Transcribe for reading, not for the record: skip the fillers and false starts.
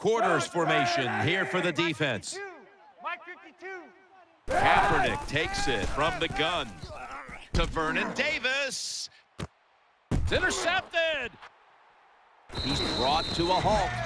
quarters formation here for the defense. Kaepernick takes it from the gun to Vernon Davis. It's intercepted. He's brought to a halt.